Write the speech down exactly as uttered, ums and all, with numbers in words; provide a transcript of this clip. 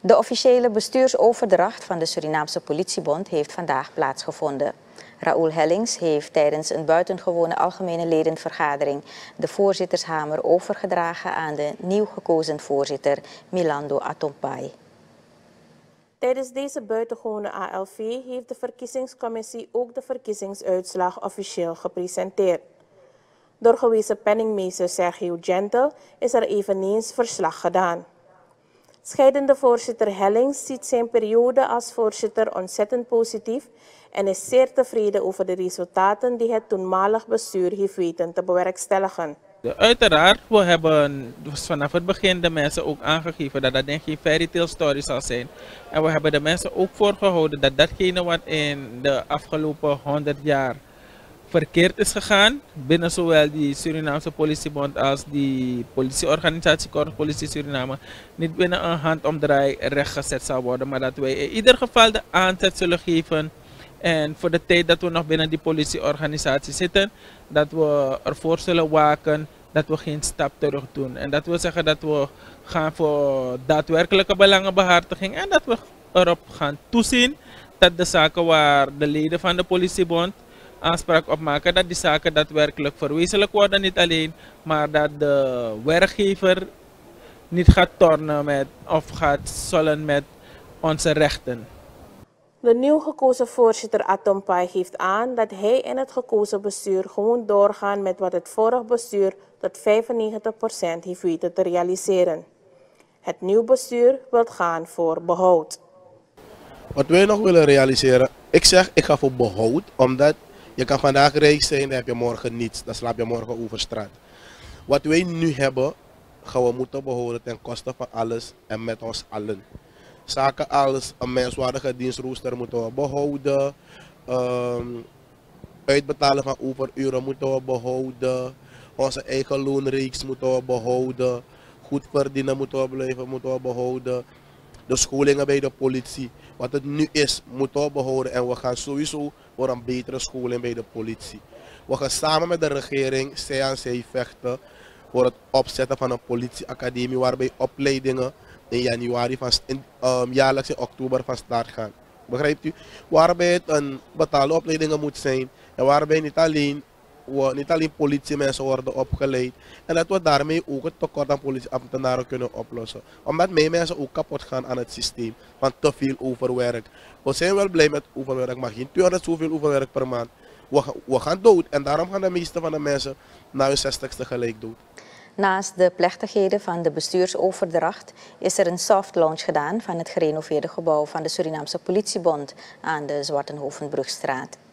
De officiële bestuursoverdracht van de Surinaamse Politiebond heeft vandaag plaatsgevonden. Raoul Hellings heeft tijdens een buitengewone algemene ledenvergadering de voorzittershamer overgedragen aan de nieuw gekozen voorzitter Milando Atompai. Tijdens deze buitengewone A L V heeft de verkiezingscommissie ook de verkiezingsuitslag officieel gepresenteerd. Door gewezen penningmeester Sergio Gentle is er eveneens verslag gedaan. Scheidende voorzitter Hellings ziet zijn periode als voorzitter ontzettend positief en is zeer tevreden over de resultaten die het toenmalig bestuur heeft weten te bewerkstelligen. Uiteraard, we hebben vanaf het begin de mensen ook aangegeven dat dat geen fairy tale story zal zijn. En we hebben de mensen ook voorgehouden dat datgene wat in de afgelopen honderd jaar verkeerd is gegaan, binnen zowel die Surinaamse politiebond als die politieorganisatie Korps Politie Suriname, niet binnen een handomdraai rechtgezet zal worden, maar dat wij in ieder geval de aanzet zullen geven. En voor de tijd dat we nog binnen die politieorganisatie zitten, dat we ervoor zullen waken dat we geen stap terug doen. En dat wil zeggen dat we gaan voor daadwerkelijke belangenbehartiging en dat we erop gaan toezien dat de zaken waar de leden van de politiebond aanspraak op maken, dat die zaken daadwerkelijk verwezenlijk worden, niet alleen, maar dat de werkgever niet gaat tornen met of gaat sollen met onze rechten. De nieuw gekozen voorzitter Atompai geeft aan dat hij en het gekozen bestuur gewoon doorgaan met wat het vorige bestuur tot vijfennegentig procent heeft weten te realiseren. Het nieuw bestuur wil gaan voor behoud. Wat wij nog willen realiseren, ik zeg ik ga voor behoud, omdat je kan vandaag rijk zijn, dan heb je morgen niets, dan slaap je morgen over straat. Wat wij nu hebben, gaan we moeten behouden ten koste van alles en met ons allen. Zaken als een menswaardige dienstrooster moeten we behouden, um, uitbetalen van overuren moeten we behouden, onze eigen loonreeks moeten we behouden, goed verdienen moeten we blijven, moeten we behouden. De scholingen bij de politie, wat het nu is, moeten we behouden en we gaan sowieso voor een betere scholing bij de politie. We gaan samen met de regering, zij aan zij vechten voor het opzetten van een politieacademie waarbij opleidingen in januari van, in, um, jaarlijks in oktober van start gaan. Begrijpt u? Waarbij het een betaalde opleidingen moet zijn en waarbij niet alleen, we, niet alleen politiemensen worden opgeleid en dat we daarmee ook het tekort aan politieambtenaren kunnen oplossen. Omdat meer mensen ook kapot gaan aan het systeem van te veel overwerk. We zijn wel blij met overwerk, maar geen tweehonderd zoveel overwerk per maand. We, we gaan dood en daarom gaan de meeste van de mensen na hun zestigste gelijk dood. Naast de plechtigheden van de bestuursoverdracht is er een soft launch gedaan van het gerenoveerde gebouw van de Surinaamse Politiebond aan de Zwartenhovenbrugstraat.